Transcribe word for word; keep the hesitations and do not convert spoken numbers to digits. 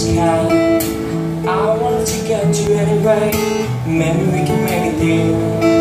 sky. I wanted to get you anyway. Maybe we can make a deal.